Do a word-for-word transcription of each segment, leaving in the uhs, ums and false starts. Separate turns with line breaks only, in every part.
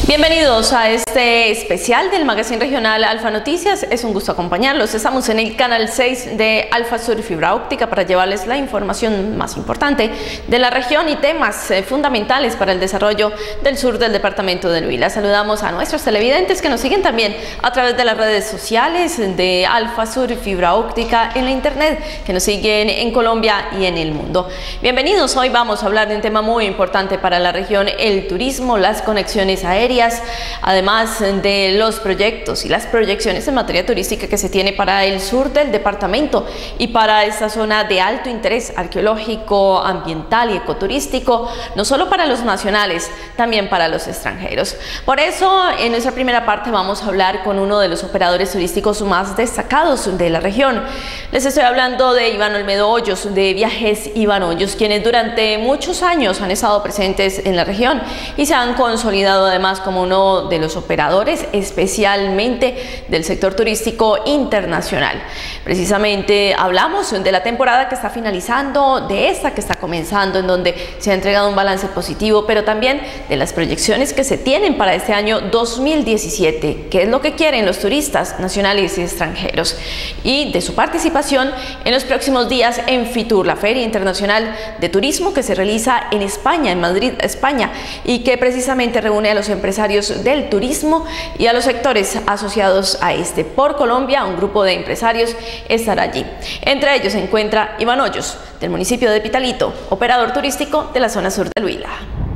Bienvenidos a este especial del Magazine Regional Alfa Noticias. Es un gusto acompañarlos. Estamos en el canal seis de Alfa Sur Fibra Óptica para llevarles la información más importante de la región y temas eh, fundamentales para el desarrollo del sur del departamento del Huila. Saludamos a nuestros televidentes que nos siguen también a través de las redes sociales de Alfa Sur Fibra Óptica en la internet, que nos siguen en Colombia y en el mundo. Bienvenidos. Hoy vamos a hablar de un tema muy importante para la región, el turismo, las conexiones aéreas, además de los proyectos y las proyecciones en materia turística que se tiene para el sur del departamento y para esta zona de alto interés arqueológico, ambiental y ecoturístico, no solo para los nacionales, también para los extranjeros. Por eso, en nuestra primera parte vamos a hablar con uno de los operadores turísticos más destacados de la región. Les estoy hablando de Iván Olmedo Hoyos, de Viajes Iván Hoyos, quienes durante muchos años han estado presentes en la región y se han consolidado además como uno de los operadores especialmente del sector turístico internacional. Precisamente hablamos de la temporada que está finalizando, de esta que está comenzando, en donde se ha entregado un balance positivo, pero también de las proyecciones que se tienen para este año dos mil diecisiete, qué es lo que quieren los turistas nacionales y extranjeros, y de su participación en los próximos días en FITUR, la Feria Internacional de Turismo que se realiza en España, en Madrid, España, y que precisamente reúne a los empresarios del turismo y a los sectores asociados a este. Por Colombia, un grupo de empresarios estará allí. Entre ellos se encuentra Iván Hoyos, del municipio de Pitalito, operador turístico de la zona sur del Huila.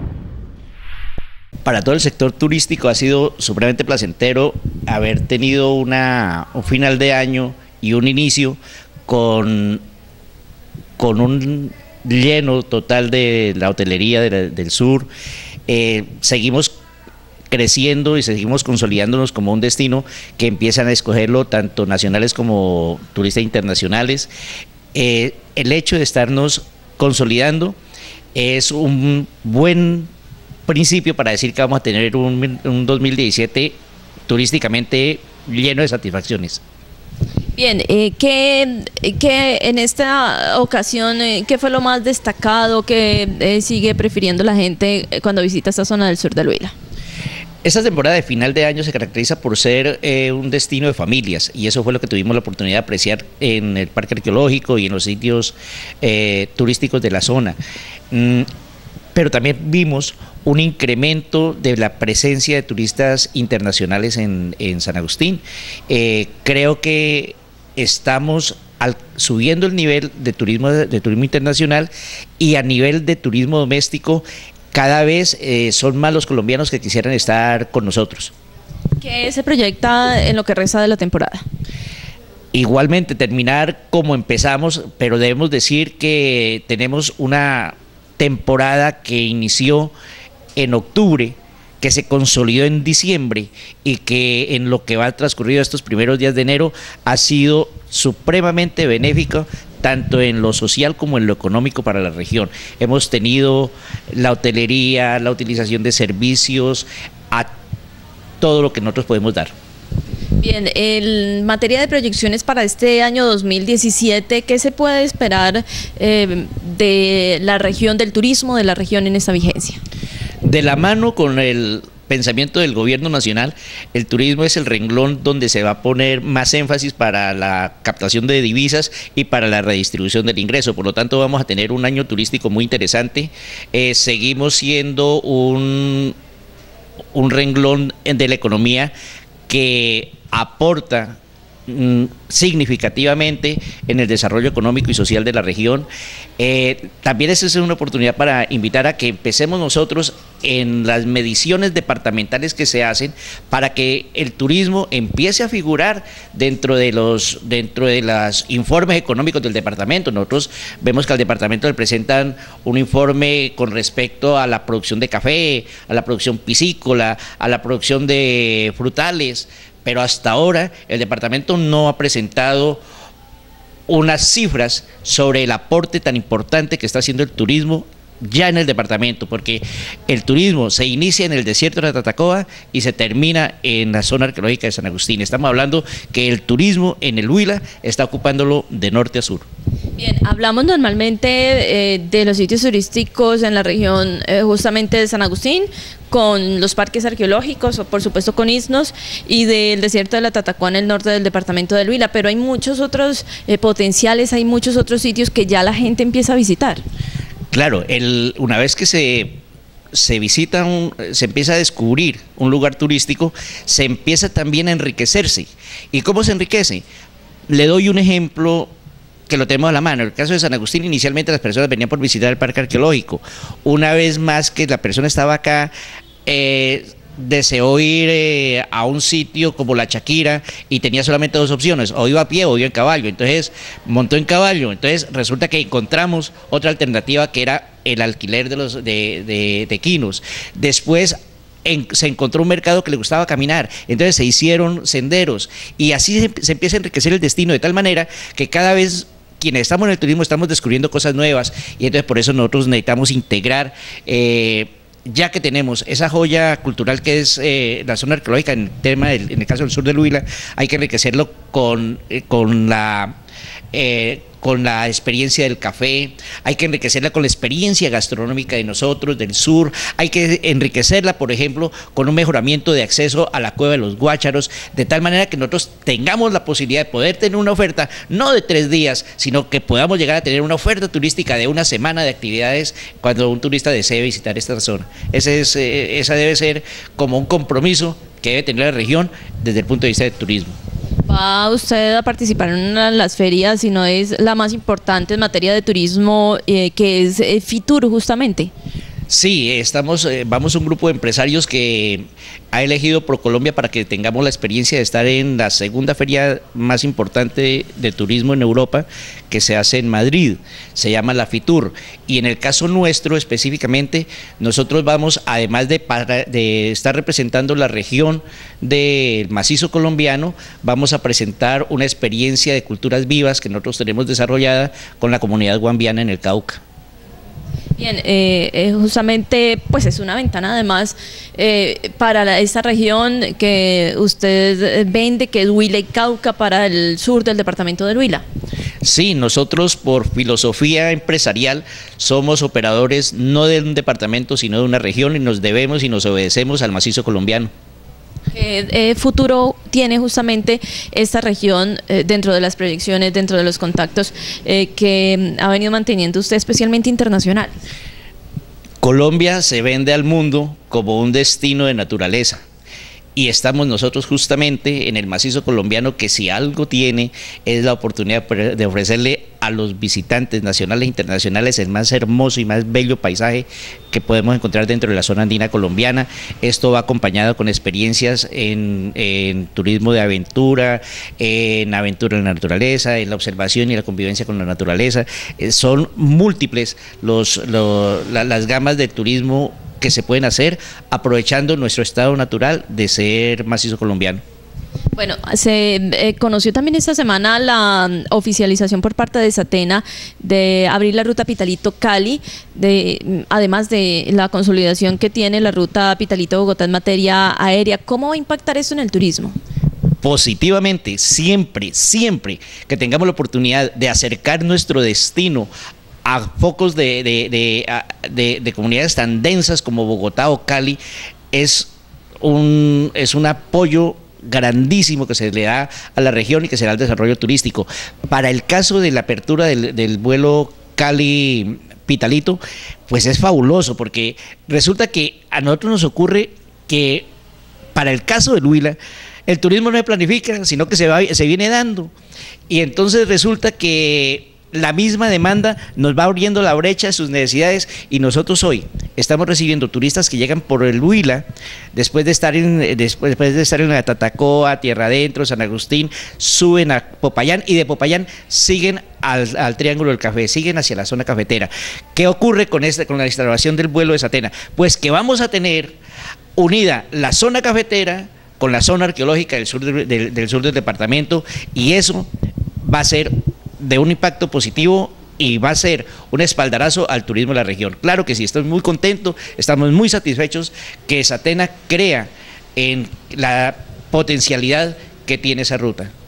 Para todo el sector turístico ha sido supremamente placentero haber tenido una, un final de año y un inicio con, con un lleno total de la hotelería de la, del sur. Eh, seguimos creciendo y seguimos consolidándonos como un destino que empiezan a escogerlo tanto nacionales como turistas internacionales. Eh, el hecho de estarnos consolidando es un buen principio para decir que vamos a tener un, un dos mil diecisiete turísticamente lleno de satisfacciones.
Bien, eh, ¿qué, qué en esta ocasión, eh, qué fue lo más destacado que eh, sigue prefiriendo la gente cuando visita esta zona del sur del Huila?
Esta temporada de final de año se caracteriza por ser eh, un destino de familias, y eso fue lo que tuvimos la oportunidad de apreciar en el parque arqueológico y en los sitios eh, turísticos de la zona. Mm, pero también vimos un incremento de la presencia de turistas internacionales en, en San Agustín. Eh, creo que estamos al, subiendo el nivel de turismo, de turismo internacional, y a nivel de turismo doméstico cada vez eh, son más los colombianos que quisieran estar con nosotros.
¿Qué se proyecta en lo que resta de la temporada?
Igualmente terminar como empezamos, pero debemos decir que tenemos una temporada que inició en octubre, que se consolidó en diciembre y que en lo que va transcurrido estos primeros días de enero ha sido supremamente benéfico, tanto en lo social como en lo económico para la región. Hemos tenido la hotelería, la utilización de servicios, a todo lo que nosotros podemos dar.
Bien, en materia de proyecciones para este año dos mil diecisiete, ¿qué se puede esperar eh, de la región, del turismo de la región en esta vigencia?
De la mano con el pensamiento del gobierno nacional, el turismo es el renglón donde se va a poner más énfasis para la captación de divisas y para la redistribución del ingreso. Por lo tanto, vamos a tener un año turístico muy interesante. Eh, seguimos siendo un, un renglón de la economía que aporta mm, significativamente en el desarrollo económico y social de la región. Eh, también esa es una oportunidad para invitar a que empecemos nosotros en las mediciones departamentales que se hacen para que el turismo empiece a figurar dentro de los dentro de los informes económicos del departamento. Nosotros vemos que al departamento le presentan un informe con respecto a la producción de café, a la producción piscícola, a la producción de frutales, pero hasta ahora el departamento no ha presentado unas cifras sobre el aporte tan importante que está haciendo el turismo ya en el departamento, porque el turismo se inicia en el desierto de la Tatacoa y se termina en la zona arqueológica de San Agustín. Estamos hablando que el turismo en el Huila está ocupándolo de norte a sur.
Bien, hablamos normalmente eh, de los sitios turísticos en la región eh, justamente de San Agustín, con los parques arqueológicos, o por supuesto con Isnos, y del desierto de la Tatacoa en el norte del departamento del Huila, pero hay muchos otros eh, potenciales, hay muchos otros sitios que ya la gente empieza a visitar.
Claro, el, una vez que se, se visita, un, se empieza a descubrir un lugar turístico, se empieza también a enriquecerse. ¿Y cómo se enriquece? Le doy un ejemplo que lo tenemos a la mano. En el caso de San Agustín, inicialmente las personas venían por visitar el parque arqueológico. Una vez más que la persona estaba acá, eh, deseó ir eh, a un sitio como la Chaquira y tenía solamente dos opciones, o iba a pie o iba en caballo. Entonces montó en caballo. Entonces resulta que encontramos otra alternativa, que era el alquiler de los de, de, de quinos. Después En, se encontró un mercado que le gustaba caminar, entonces se hicieron senderos, y así se, se empieza a enriquecer el destino, de tal manera que cada vez quienes estamos en el turismo estamos descubriendo cosas nuevas, y entonces por eso nosotros necesitamos integrar, eh, ya que tenemos esa joya cultural que es eh, la zona arqueológica, en el, tema del, en el caso del sur del Huila, hay que enriquecerlo con, eh, con la... Eh, con la experiencia del café, hay que enriquecerla con la experiencia gastronómica de nosotros, del sur, hay que enriquecerla, por ejemplo, con un mejoramiento de acceso a la Cueva de los Guácharos, de tal manera que nosotros tengamos la posibilidad de poder tener una oferta, no de tres días, sino que podamos llegar a tener una oferta turística de una semana de actividades cuando un turista desee visitar esta zona. Ese es, eh, esa debe ser como un compromiso que debe tener la región desde el punto de vista del turismo.
¿Va usted a participar en una de las ferias, si no es la más importante en materia de turismo, eh, que es eh, Fitur justamente?
Sí, estamos, eh, vamos un grupo de empresarios que ha elegido ProColombia para que tengamos la experiencia de estar en la segunda feria más importante de turismo en Europa, que se hace en Madrid, se llama la Fitur, y en el caso nuestro específicamente, nosotros vamos, además de, para, de estar representando la región del macizo colombiano, vamos a presentar una experiencia de culturas vivas que nosotros tenemos desarrollada con la comunidad guambiana en el Cauca.
Bien, eh, eh, justamente pues es una ventana además eh, para la, esta región que usted vende, que es Huila y Cauca, para el sur del departamento del Huila.
Sí, nosotros por filosofía empresarial somos operadores no de un departamento sino de una región, y nos debemos y nos obedecemos al macizo colombiano.
¿Qué eh, futuro tiene justamente esta región eh, dentro de las proyecciones, dentro de los contactos eh, que ha venido manteniendo usted, especialmente internacional?
Colombia se vende al mundo como un destino de naturaleza, y estamos nosotros justamente en el macizo colombiano, que si algo tiene es la oportunidad de ofrecerle a los visitantes nacionales e internacionales el más hermoso y más bello paisaje que podemos encontrar dentro de la zona andina colombiana. Esto va acompañado con experiencias en, en turismo de aventura, en aventura en la naturaleza, en la observación y la convivencia con la naturaleza. Eh, son múltiples los, los, la, las gamas de turismo que se pueden hacer aprovechando nuestro estado natural de ser macizo colombiano.
Bueno, se eh, conoció también esta semana la um, oficialización por parte de Satena de abrir la ruta Pitalito-Cali, de, además de la consolidación que tiene la ruta Pitalito-Bogotá en materia aérea. ¿Cómo va a impactar eso en el turismo?
Positivamente, siempre, siempre que tengamos la oportunidad de acercar nuestro destino a focos de, de, de, de, de comunidades tan densas como Bogotá o Cali, es un, es un apoyo grandísimo que se le da a la región y que será el desarrollo turístico. Para el caso de la apertura del, del vuelo Cali-Pitalito, pues es fabuloso, porque resulta que a nosotros nos ocurre que para el caso del Huila, el turismo no se planifica, sino que se, va, se viene dando, y entonces resulta que la misma demanda nos va abriendo la brecha de sus necesidades, y nosotros hoy estamos recibiendo turistas que llegan por el Huila después de estar en, después de estar en la Tatacoa, Tierra Adentro, San Agustín, suben a Popayán, y de Popayán siguen al, al Triángulo del Café, siguen hacia la zona cafetera. ¿Qué ocurre con, este, con la instalación del vuelo de Satena? Pues que vamos a tener unida la zona cafetera con la zona arqueológica del sur del, del, del sur del departamento, y eso va a ser de un impacto positivo y va a ser un espaldarazo al turismo de la región. Claro que sí, estoy muy contento, estamos muy satisfechos que Satena crea en la potencialidad que tiene esa ruta.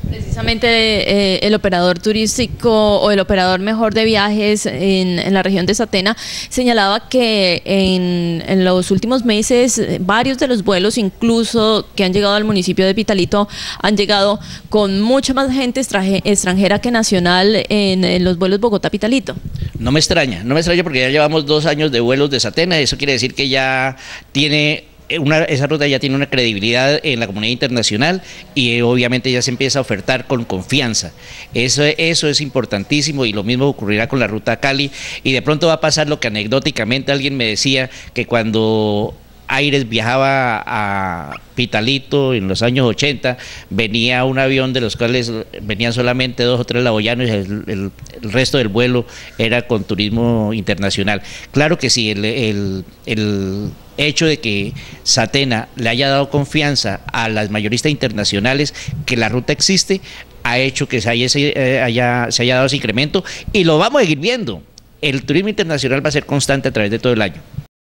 Precisamente eh, el operador turístico o el operador mejor de viajes en, en la región de Satena señalaba que en, en los últimos meses varios de los vuelos, incluso que han llegado al municipio de Pitalito, han llegado con mucha más gente extranjera que nacional en, en los vuelos Bogotá-Pitalito.
No me extraña, no me extraña porque ya llevamos dos años de vuelos de Satena, eso quiere decir que ya tiene... Una, esa ruta ya tiene una credibilidad en la comunidad internacional y eh, obviamente ya se empieza a ofertar con confianza. Eso, eso es importantísimo y lo mismo ocurrirá con la ruta Cali y de pronto va a pasar lo que anecdóticamente alguien me decía que cuando Aires viajaba a Pitalito en los años ochenta, venía un avión de los cuales venían solamente dos o tres laboyanos y el, el, el resto del vuelo era con turismo internacional. Claro que sí, el, el, el hecho de que Satena le haya dado confianza a las mayoristas internacionales que la ruta existe, ha hecho que se haya, se haya, se haya dado ese incremento y lo vamos a seguir viendo. El turismo internacional va a ser constante a través de todo el año.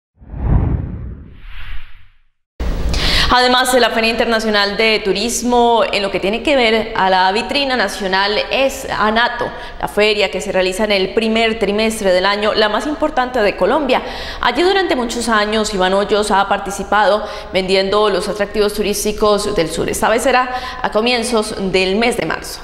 Además de la Feria Internacional de Turismo, en lo que tiene que ver a la vitrina nacional es ANATO, la feria que se realiza en el primer trimestre del año, la más importante de Colombia. Allí durante muchos años Iván Hoyos ha participado vendiendo los atractivos turísticos del sur. Esta vez será a comienzos del mes de marzo.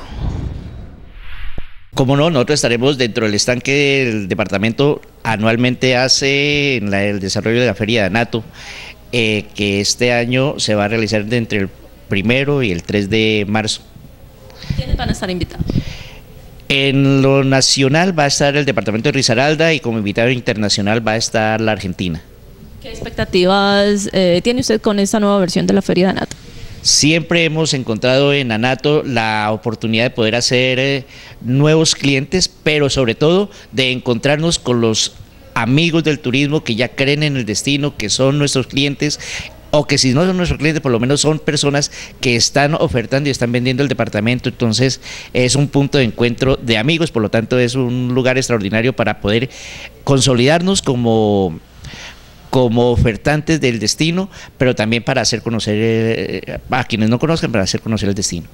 Como no, nosotros estaremos dentro del stand que el departamento anualmente hace en la, el desarrollo de la feria de ANATO. Eh, que este año se va a realizar entre el primero y el tres de marzo.
¿Quiénes van a estar invitados?
En lo nacional va a estar el departamento de Risaralda y como invitado internacional va a estar la Argentina.
¿Qué expectativas eh, tiene usted con esta nueva versión de la feria de ANATO?
Siempre hemos encontrado en ANATO la oportunidad de poder hacer eh, nuevos clientes, pero sobre todo de encontrarnos con los amigos del turismo que ya creen en el destino, que son nuestros clientes, o que si no son nuestros clientes, por lo menos son personas que están ofertando y están vendiendo el departamento. Entonces es un punto de encuentro de amigos, por lo tanto es un lugar extraordinario para poder consolidarnos como, como ofertantes del destino, pero también para hacer conocer, eh, a quienes no conozcan, para hacer conocer el destino.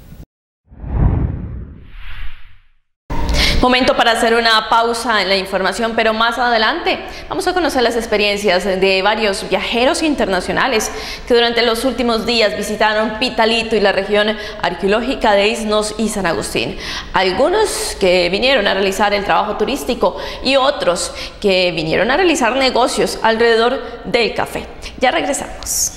Momento para hacer una pausa en la información, pero más adelante vamos a conocer las experiencias de varios viajeros internacionales que durante los últimos días visitaron Pitalito y la región arqueológica de Isnos y San Agustín. Algunos que vinieron a realizar el trabajo turístico y otros que vinieron a realizar negocios alrededor del café. Ya regresamos.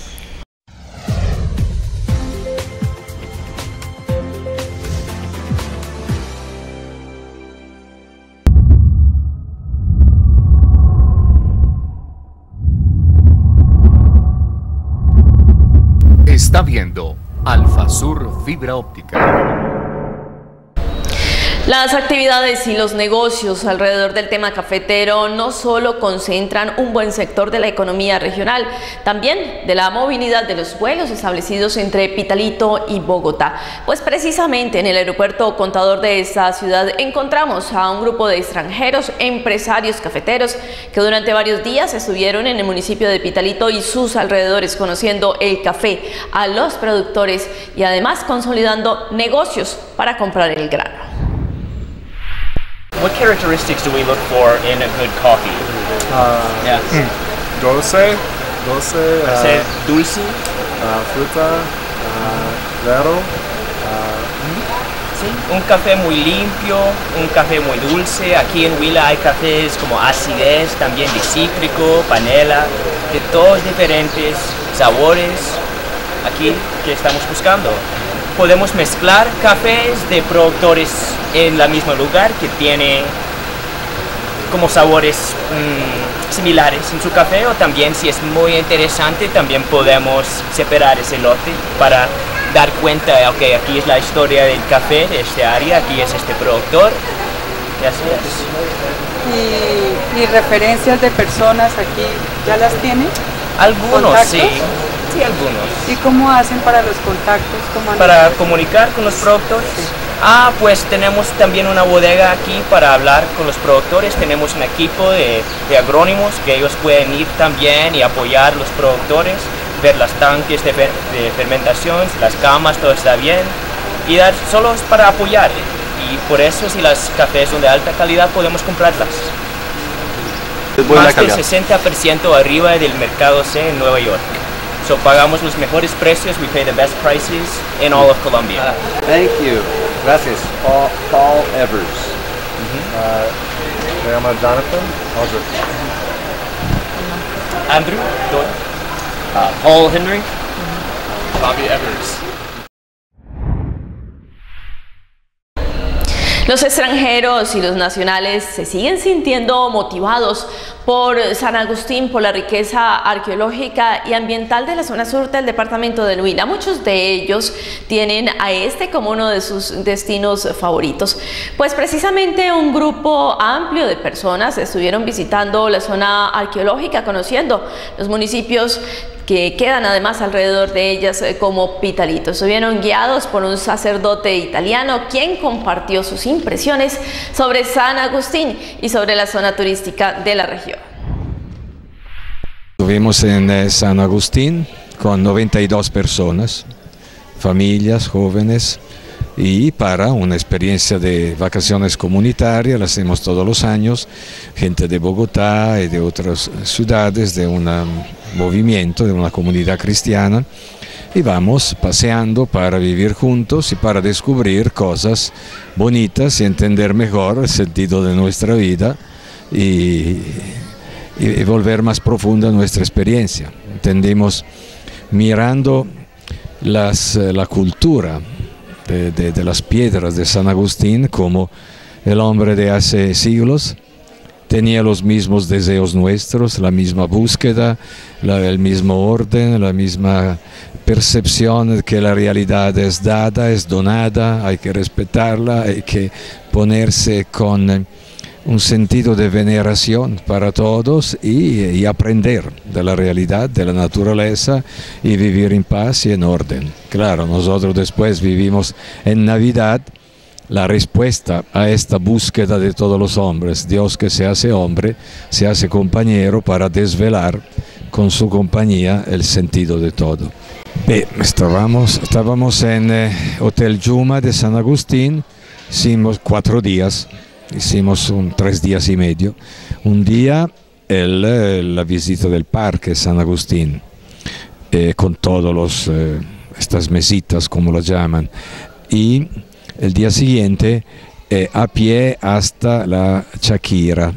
Está viendo Alfasur Fibra Óptica.
Las actividades y los negocios alrededor del tema cafetero no solo concentran un buen sector de la economía regional, también de la movilidad de los vuelos establecidos entre Pitalito y Bogotá. Pues precisamente en el aeropuerto Contador de esta ciudad encontramos a un grupo de extranjeros empresarios cafeteros que durante varios días estuvieron en el municipio de Pitalito y sus alrededores conociendo el café, a los productores y además consolidando negocios para comprar el grano.
What characteristics do we look for in a good coffee?
Uh,
Yeah.
Dulce, dulce, uh,
Ser dulce.
uh, fruta, uh, claro.
Sí, un café muy limpio, un café muy dulce. Aquí en Huila hay cafés como acidez, también de cítrico, panela, de todos diferentes sabores. Aquí que estamos buscando. Podemos mezclar cafés de productores en el mismo lugar que tiene como sabores mmm, similares en su café, o también si es muy interesante también podemos separar ese lote para dar cuenta, ok, aquí es la historia del café de este área, aquí es este productor y así es.
Y, y referencias de personas aquí, ¿ya las tiene?
Algunos
¿Contactos?
sí, sí algunos.
¿Y cómo hacen para los contactos? ¿Cómo han
Para
hecho?
comunicar con los productores. Ah, pues tenemos también una bodega aquí para hablar con los productores. Tenemos un equipo de, de agrónomos que ellos pueden ir también y apoyar a los productores, ver los tanques de, fer de fermentación, las camas, todo está bien. y dar solo es para apoyar. Y por eso si las cafés son de alta calidad podemos comprarlas. Más del sesenta por ciento arriba del mercado C en Nueva York. So pagamos los mejores precios, we pay the best prices in all of Colombia.
Thank you. Gracias. Paul, Paul Evers.
Mm-hmm. uh, me llamo Jonathan.
Andrew.
Uh, Paul Henry.
Bobby Evers.
Los extranjeros y los nacionales se siguen sintiendo motivados por San Agustín, por la riqueza arqueológica y ambiental de la zona sur del departamento del Huila. Muchos de ellos tienen a este como uno de sus destinos favoritos. Pues precisamente un grupo amplio de personas estuvieron visitando la zona arqueológica, conociendo los municipios que quedan además alrededor de ellas como Pitalito. Estuvieron guiados por un sacerdote italiano quien compartió sus impresiones sobre San Agustín y sobre la zona turística de la región.
Estuvimos en eh, San Agustín con noventa y dos personas, familias, jóvenes, y para una experiencia de vacaciones comunitarias, la hacemos todos los años, gente de Bogotá y de otras ciudades, de un movimiento, de una comunidad cristiana, y vamos paseando para vivir juntos y para descubrir cosas bonitas y entender mejor el sentido de nuestra vida y, y volver más profunda nuestra experiencia. Entendimos mirando las, la cultura De, de, de las piedras de San Agustín, como el hombre de hace siglos tenía los mismos deseos nuestros, la misma búsqueda, la, el mismo orden, la misma percepción de que la realidad es dada, es donada, hay que respetarla, hay que ponerse con un sentido de veneración para todos y, y aprender de la realidad, de la naturaleza y vivir en paz y en orden. Claro, nosotros después vivimos en Navidad la respuesta a esta búsqueda de todos los hombres. Dios que se hace hombre, se hace compañero para desvelar con su compañía el sentido de todo. Beh, estábamos, estábamos en eh, Hotel Yuma de San Agustín, hicimos cuatro días. Hicimos un, tres días y medio. Un día el, la visita del parque San Agustín, eh, con todos los eh, estas mesitas, como lo llaman, y el día siguiente eh, a pie hasta la Chaquira,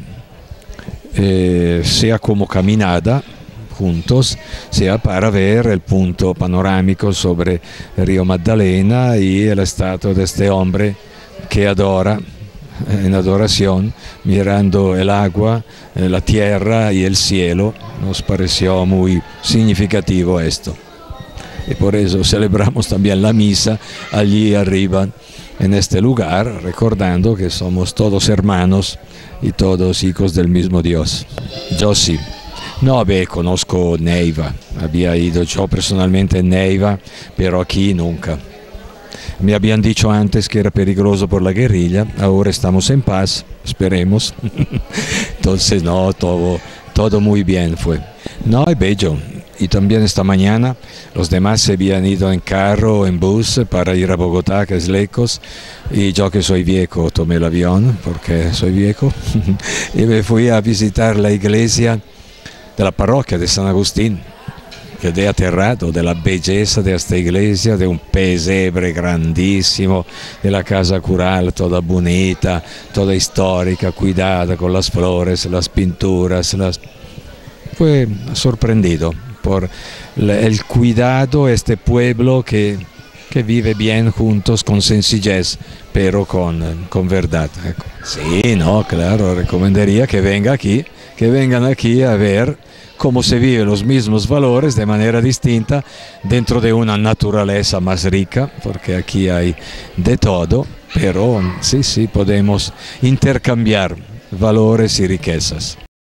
eh, sea como caminada juntos, sea para ver el punto panorámico sobre el río Magdalena y el estatua de este hombre que adora, en adoración, mirando el agua, la tierra y el cielo. Nos pareció muy significativo esto. Y por eso celebramos también la misa allí arriba, en este lugar, recordando que somos todos hermanos y todos hijos del mismo Dios. Yo sí. No, beh, conozco Neiva. Había ido yo personalmente en Neiva, pero aquí nunca. Me habían dicho antes que era peligroso por la guerrilla, ahora estamos en paz, esperemos. Entonces, no, todo, todo muy bien fue. No, es bello. Y también esta mañana los demás se habían ido en carro o en bus para ir a Bogotá, que es lejos, y yo que soy viejo tomé el avión, porque soy viejo, y me fui a visitar la iglesia de la parroquia de San Agustín. Quedé aterrado de la belleza de esta iglesia, de un pesebre grandísimo, de la casa cural toda bonita, toda histórica, cuidada con las flores, las pinturas. Las... Fue sorprendido por el cuidado de este pueblo que, que vive bien juntos con sencillez, pero con, con verdad. Sí, no, claro, recomendaría que venga aquí, que vengan aquí a ver cómo se viven los mismos valores de manera distinta dentro de una naturaleza más rica, porque aquí hay de todo, pero sí, sí, podemos intercambiar valores y riquezas.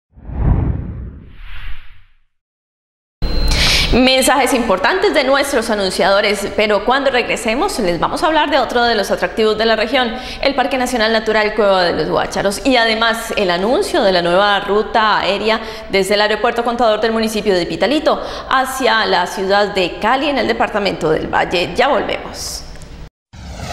Mensajes importantes de nuestros anunciadores, pero cuando regresemos les vamos a hablar de otro de los atractivos de la región, el Parque Nacional Natural Cueva de los Guácharos, y además el anuncio de la nueva ruta aérea desde el aeropuerto Contador del municipio de Pitalito hacia la ciudad de Cali en el departamento del Valle. Ya volvemos.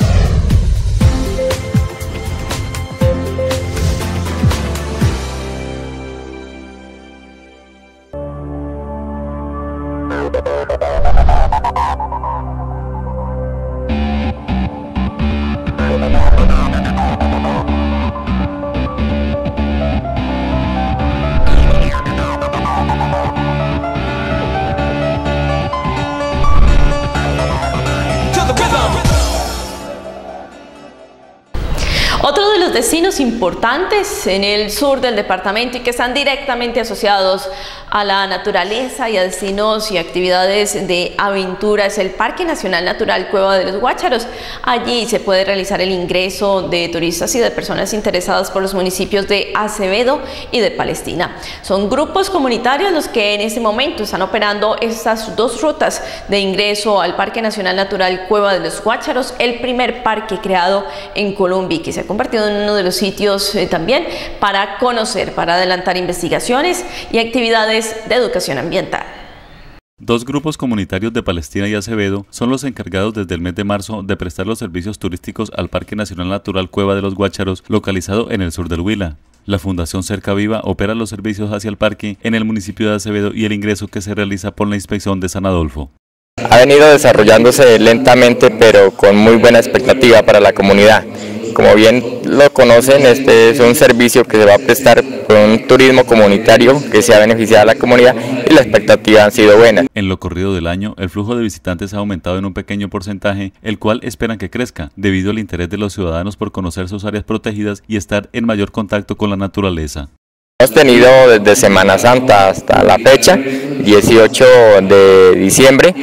Otro de los destinos importantes en el sur del departamento y que están directamente asociados a la naturaleza y a destinos y actividades de aventura es el Parque Nacional Natural Cueva de los Guácharos. Allí se puede realizar el ingreso de turistas y de personas interesadas por los municipios de Acevedo y de Palestina. Son grupos comunitarios los que en este momento están operando estas dos rutas de ingreso al Parque Nacional Natural Cueva de los Guácharos, el primer parque creado en Colombia y que se ha convertido en uno de los sitios eh, también para conocer, para adelantar investigaciones y actividades de educación ambiental.
Dos grupos comunitarios de Palestina y Acevedo son los encargados desde el mes de marzo de prestar los servicios turísticos al Parque Nacional Natural Cueva de los Guácharos, localizado en el sur del Huila. La Fundación Cerca Viva opera los servicios hacia el parque en el municipio de Acevedo y el ingreso que se realiza por la inspección de San Adolfo.
Ha venido desarrollándose lentamente pero con muy buena expectativa para la comunidad. Como bien lo conocen, este es un servicio que se va a prestar con un turismo comunitario que se ha beneficiado a la comunidad y la expectativa han sido buenas.
En lo corrido del año, el flujo de visitantes ha aumentado en un pequeño porcentaje, el cual esperan que crezca, debido al interés de los ciudadanos por conocer sus áreas protegidas y estar en mayor contacto con la naturaleza.
Hemos tenido desde Semana Santa hasta la fecha, dieciocho de diciembre,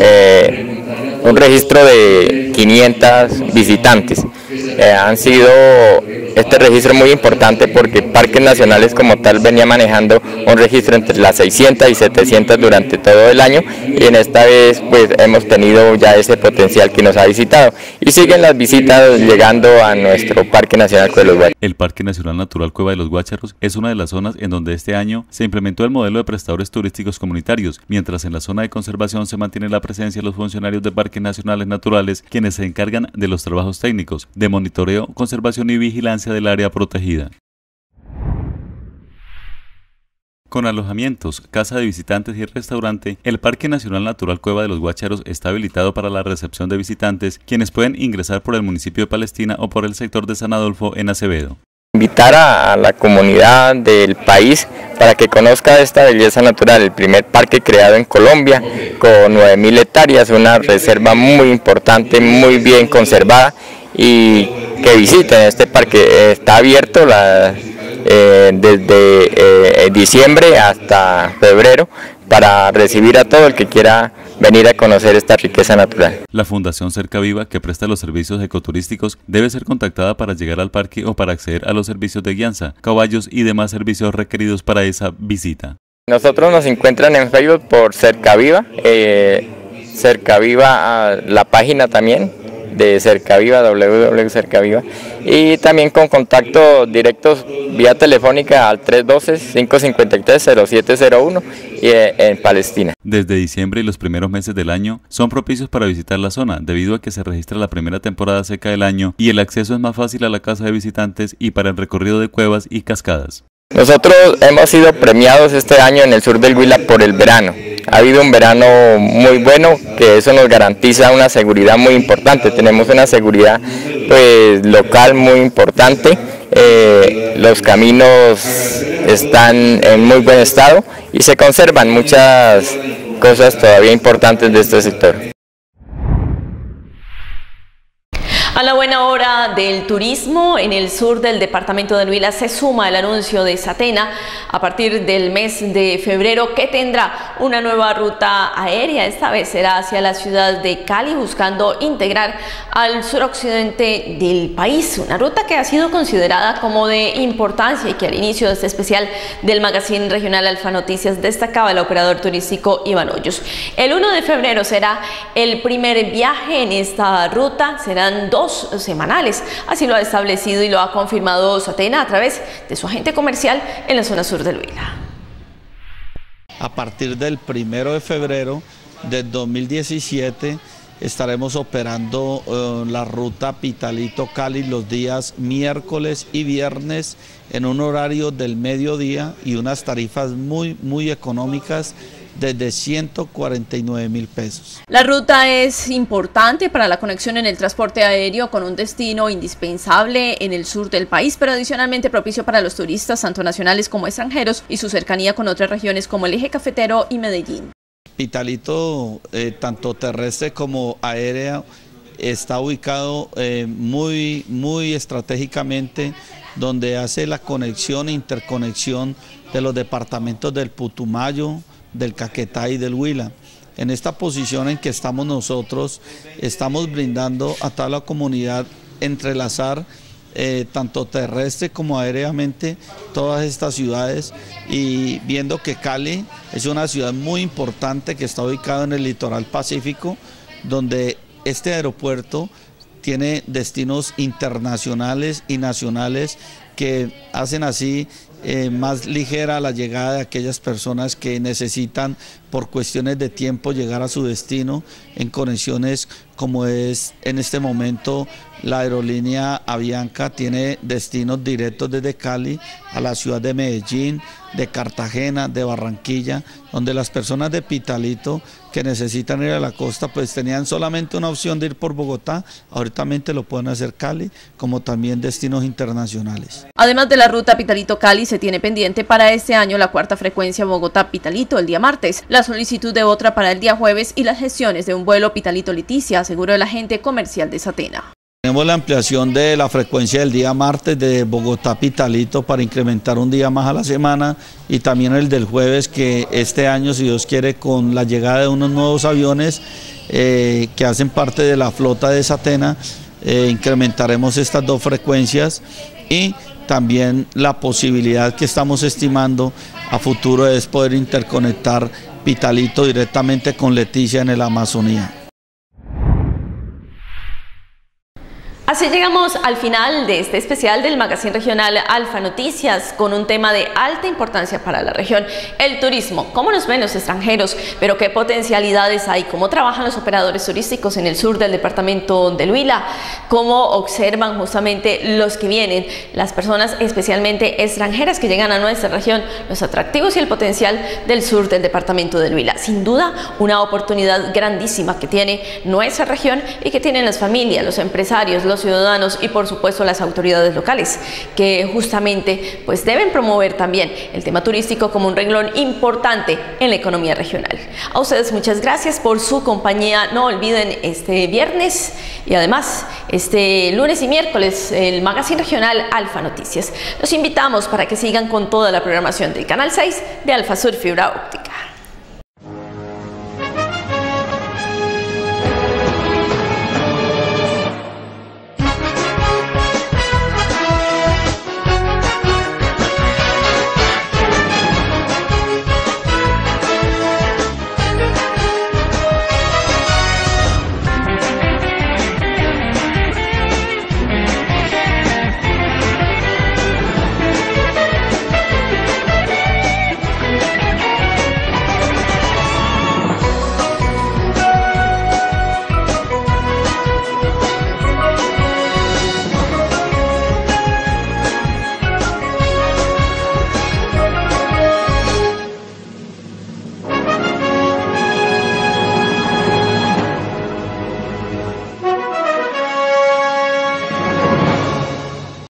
eh, un registro de quinientos visitantes. Eh, han sido este registro muy importante porque Parques Nacionales como tal venía manejando un registro entre las seiscientas y setecientas durante todo el año y en esta vez pues hemos tenido ya ese potencial que nos ha visitado y siguen las visitas llegando a nuestro Parque Nacional Cueva de los Guácharos.
El Parque Nacional Natural Cueva de los Guácharos es una de las zonas en donde este año se implementó el modelo de prestadores turísticos comunitarios, mientras en la zona de conservación se mantiene la presencia de los funcionarios de Parques Nacionales Naturales, quienes se encargan de los trabajos técnicos, de monitoreo, conservación y vigilancia del área protegida. Con alojamientos, casa de visitantes y restaurante, el Parque Nacional Natural Cueva de los Guácharos está habilitado para la recepción de visitantes, quienes pueden ingresar por el municipio de Palestina o por el sector de San Adolfo en Acevedo.
Invitar a, a la comunidad del país para que conozca esta belleza natural, el primer parque creado en Colombia con nueve mil hectáreas, una reserva muy importante, muy bien conservada y que visiten este parque. Está abierto la, eh, desde eh, diciembre hasta febrero para recibir a todo el que quiera venir a conocer esta riqueza natural.
La Fundación Cerca Viva, que presta los servicios ecoturísticos, debe ser contactada para llegar al parque o para acceder a los servicios de guianza, caballos y demás servicios requeridos para esa visita.
Nosotros nos encuentran en Facebook por Cerca Viva, eh, Cerca Viva, la página también de Cerca Viva, doble u doble u doble u punto cerca viva, y también con contacto directos vía telefónica al tres uno dos, cinco cinco tres, cero siete cero uno y en Palestina.
Desde diciembre y los primeros meses del año son propicios para visitar la zona, debido a que se registra la primera temporada seca del año y el acceso es más fácil a la casa de visitantes y para el recorrido de cuevas y cascadas.
Nosotros hemos sido premiados este año en el sur del Huila por el verano. Ha habido un verano muy bueno, que eso nos garantiza una seguridad muy importante. Tenemos una seguridad pues local muy importante. Eh, los caminos están en muy buen estado y se conservan muchas cosas todavía importantes de este sector.
A la buena hora del turismo, en el sur del departamento del Huila se suma el anuncio de Satena a partir del mes de febrero, que tendrá una nueva ruta aérea. Esta vez será hacia la ciudad de Cali, buscando integrar al suroccidente del país. Una ruta que ha sido considerada como de importancia y que al inicio de este especial del magazine regional Alfa Noticias destacaba el operador turístico Iván Hoyos. El uno de febrero será el primer viaje en esta ruta, serán dos semanales, así lo ha establecido y lo ha confirmado Satena a través de su agente comercial en la zona sur del Huila.
A partir del primero de febrero del dos mil diecisiete estaremos operando eh, la ruta Pitalito-Cali los días miércoles y viernes en un horario del mediodía y unas tarifas muy, muy económicas desde ciento cuarenta y nueve mil pesos.
La ruta es importante para la conexión en el transporte aéreo con un destino indispensable en el sur del país, pero adicionalmente propicio para los turistas, tanto nacionales como extranjeros, y su cercanía con otras regiones como el eje cafetero y Medellín.
Pitalito, eh, tanto terrestre como aéreo, está ubicado eh, muy, muy estratégicamente, donde hace la conexión e interconexión de los departamentos del Putumayo, del Caquetá y del Huila. En esta posición en que estamos nosotros, estamos brindando a toda la comunidad entrelazar eh, tanto terrestre como aéreamente todas estas ciudades, y viendo que Cali es una ciudad muy importante que está ubicada en el litoral pacífico, donde este aeropuerto tiene destinos internacionales y nacionales que hacen así eh, más ligera la llegada de aquellas personas que necesitan por cuestiones de tiempo llegar a su destino en conexiones como es en este momento la aerolínea Avianca. Tiene destinos directos desde Cali a la ciudad de Medellín, de Cartagena, de Barranquilla, donde las personas de Pitalito que necesitan ir a la costa pues tenían solamente una opción de ir por Bogotá, ahorita lo pueden hacer Cali, como también destinos internacionales.
Además de la ruta Pitalito-Cali, se tiene pendiente para este año la cuarta frecuencia Bogotá-Pitalito el día martes, la solicitud de otra para el día jueves y las gestiones de un vuelo Pitalito-Leticia, aseguró el agente comercial de Satena.
Tenemos la ampliación de la frecuencia del día martes de Bogotá-Pitalito para incrementar un día más a la semana, y también el del jueves, que este año, si Dios quiere, con la llegada de unos nuevos aviones eh, que hacen parte de la flota de Satena, eh, incrementaremos estas dos frecuencias, y también la posibilidad que estamos estimando a futuro es poder interconectar Pitalito directamente con Leticia en el Amazonía.
Así llegamos al final de este especial del magazine regional Alfa Noticias, con un tema de alta importancia para la región: el turismo. ¿Cómo nos ven los extranjeros? ¿Pero qué potencialidades hay? ¿Cómo trabajan los operadores turísticos en el sur del departamento del Huila? ¿Cómo observan justamente los que vienen, las personas especialmente extranjeras que llegan a nuestra región, los atractivos y el potencial del sur del departamento del Huila? Sin duda, una oportunidad grandísima que tiene nuestra región y que tienen las familias, los empresarios, los ciudadanos y por supuesto las autoridades locales, que justamente pues deben promover también el tema turístico como un renglón importante en la economía regional. A ustedes muchas gracias por su compañía. No olviden este viernes y además este lunes y miércoles el magazine regional Alfa Noticias. Los invitamos para que sigan con toda la programación del canal seis de Alfa Sur Fibra Óptica.